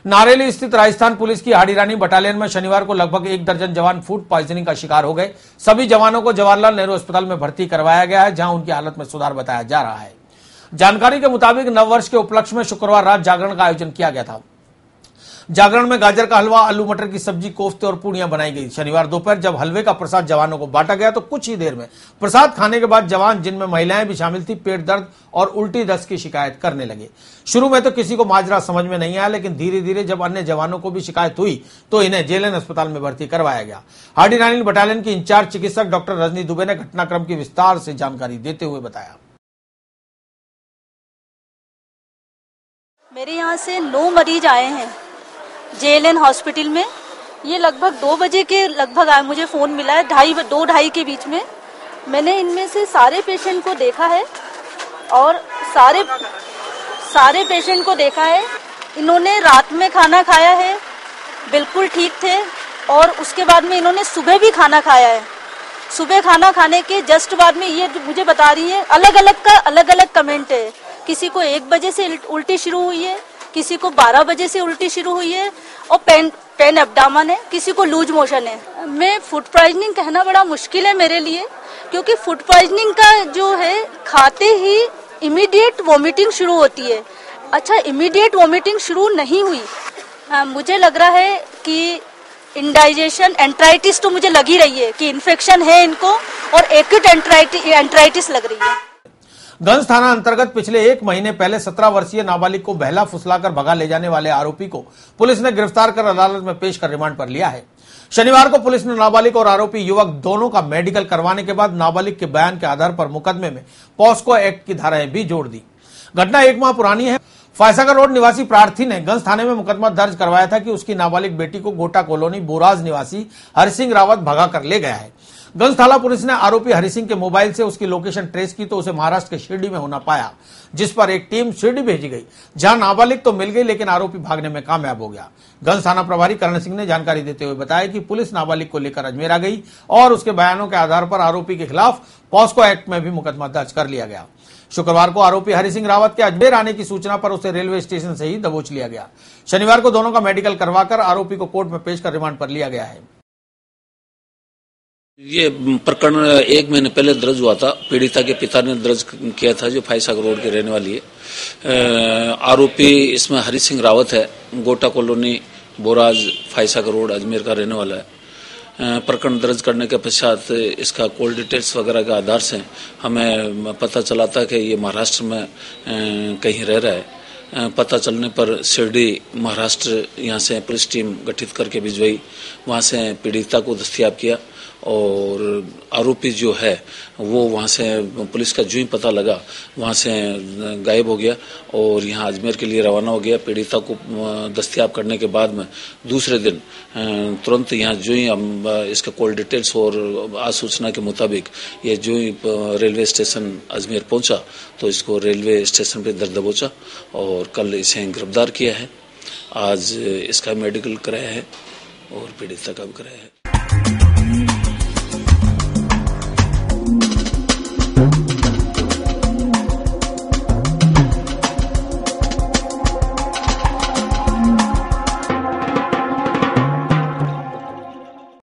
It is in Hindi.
नारेली स्थित राजस्थान पुलिस की हाड़ीरानी बटालियन में शनिवार को लगभग 1 दर्जन जवान फूड पॉइजनिंग का शिकार हो गए। सभी जवानों को जवाहरलाल नेहरू अस्पताल में भर्ती करवाया गया है, जहां उनकी हालत में सुधार बताया जा रहा है। जानकारी के मुताबिक नववर्ष के उपलक्ष्य में शुक्रवार रात जागरण का आयोजन किया गया था। जागरण में गाजर का हलवा, आलू मटर की सब्जी, कोफ्ते और पूड़ियां बनाई गई। शनिवार दोपहर जब हलवे का प्रसाद जवानों को बांटा गया तो कुछ ही देर में प्रसाद खाने के बाद जवान, जिनमें महिलाएं भी शामिल थी, पेट दर्द और उल्टी दस्त की शिकायत करने लगे। शुरू में तो किसी को माजरा समझ में नहीं आया, लेकिन धीरे धीरे जब अन्य जवानों को भी शिकायत हुई तो इन्हें जेएलएन अस्पताल में भर्ती करवाया गया। हाड़ीरानी बटालियन की इंचार्ज चिकित्सक डॉक्टर रजनी दुबे ने घटनाक्रम की विस्तार से जानकारी देते हुए बताया। मेरे यहाँ से 9 मरीज आए हैं जेएलएन हॉस्पिटल में। ये लगभग 2 बजे के लगभग आए, मुझे फोन मिला है 2:30 के बीच में। मैंने इनमें से सारे पेशेंट को देखा है और सारे पेशेंट को देखा है। इन्होंने रात में खाना खाया है, बिल्कुल ठीक थे, और उसके बाद में इन्होंने सुबह भी खाना खाया है। सुबह खाना खाने के जस्ट बाद में ये मुझे बता रही है, अलग अलग कमेंट है। किसी को 1 बजे से उल्टी शुरू हुई है, किसी को 12 बजे से उल्टी शुरू हुई है और पेन एब्डामन है, किसी को लूज मोशन है। मैं फूड पॉइजनिंग कहना बड़ा मुश्किल है मेरे लिए, क्योंकि फूड पॉइजनिंग का जो है, खाते ही इमीडिएट वॉमिटिंग शुरू होती है। अच्छा, इमीडिएट वॉमिटिंग शुरू नहीं हुई। मुझे लग रहा है कि इंडाइजेशन, एंट्राइटिस तो मुझे लग ही रही है कि इन्फेक्शन है इनको, और एक्यूट एंट्राइटिस लग रही है। गंज थाना अंतर्गत पिछले 1 महीने पहले 17 वर्षीय नाबालिग को बहला फुसलाकर भगा ले जाने वाले आरोपी को पुलिस ने गिरफ्तार कर अदालत में पेश कर रिमांड पर लिया है। शनिवार को पुलिस ने नाबालिग और आरोपी युवक दोनों का मेडिकल करवाने के बाद नाबालिग के बयान के आधार पर मुकदमे में पॉस्को एक्ट की धाराएं भी जोड़ दी। घटना 1 माह पुरानी है। फायसागर रोड निवासी प्रार्थी ने गंज थाने में मुकदमा दर्ज करवाया था कि उसकी नाबालिग बेटी को गोटा कॉलोनी बोराज निवासी हरिसिंह रावत भगा कर ले गया है। गंज थाना पुलिस ने आरोपी हरिसिंह के मोबाइल से उसकी लोकेशन ट्रेस की तो उसे महाराष्ट्र के शिरडी में होना पाया, जिस पर एक टीम शिरडी भेजी गई, जहां नाबालिग तो मिल गई लेकिन आरोपी भागने में कामयाब हो गया। गंज थाना प्रभारी करण सिंह ने जानकारी देते हुए बताया कि पुलिस नाबालिग को लेकर अजमेर आ गई और उसके बयानों के आधार पर आरोपी के खिलाफ पॉस्को एक्ट में भी मुकदमा दर्ज कर लिया गया। शुक्रवार को आरोपी हरिसिंह रावत के अजमेर आने की सूचना पर उसे रेलवे स्टेशन से ही दबोच लिया गया। शनिवार को दोनों का मेडिकल करवाकर आरोपी को कोर्ट में पेश कर रिमांड पर लिया गया है। ये प्रकरण 1 महीने पहले दर्ज हुआ था। पीड़िता के पिता ने दर्ज किया था, जो फायसागर रोड के रहने वाली है। आरोपी इसमें हरिसिंह रावत है, गोटा कॉलोनी बोराज फायसागर रोड अजमेर का रहने वाला है। प्रकरण दर्ज करने के पश्चात इसका कॉल डिटेल्स वगैरह के आधार से हमें पता चला था कि ये महाराष्ट्र में कहीं रह रहा है। पता चलने पर शिरडी महाराष्ट्र यहाँ से पुलिस टीम गठित करके भिजवाई, वहाँ से पीड़िता को दस्तयाब किया और आरोपी जो है वो वहाँ से पुलिस का जो ही पता लगा वहाँ से गायब हो गया और यहाँ अजमेर के लिए रवाना हो गया। पीड़िता को दस्तयाब करने के बाद में दूसरे दिन तुरंत यहाँ जो ही हम इसका कॉल डिटेल्स और आसूचना के मुताबिक ये जो ही रेलवे स्टेशन अजमेर पहुँचा तो इसको रेलवे स्टेशन पर दर दबोचा और कल इसे गिरफ्तार किया है। आज इसका मेडिकल कराया है और पीड़िता का भी कराया है।